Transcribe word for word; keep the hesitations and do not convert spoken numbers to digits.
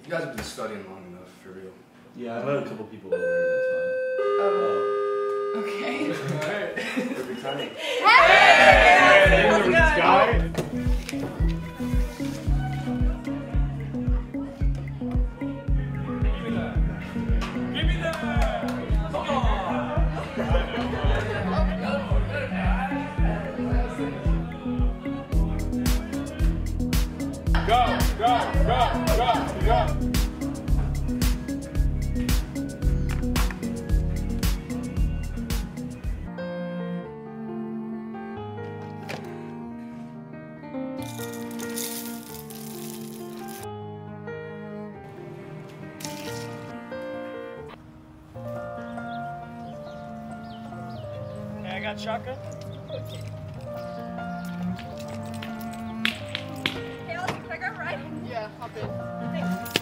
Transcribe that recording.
You guys have been studying long enough, for real. Yeah, I've had a couple people over, that's fine. Oh. Okay. Alright. Every time. Hey! How's it going? Give me that! Come on! Go, go, go, go, go! Hey, I got shotgun. Okay. Hey, Alex, can I grab a ride? Yeah, hop in. Thanks.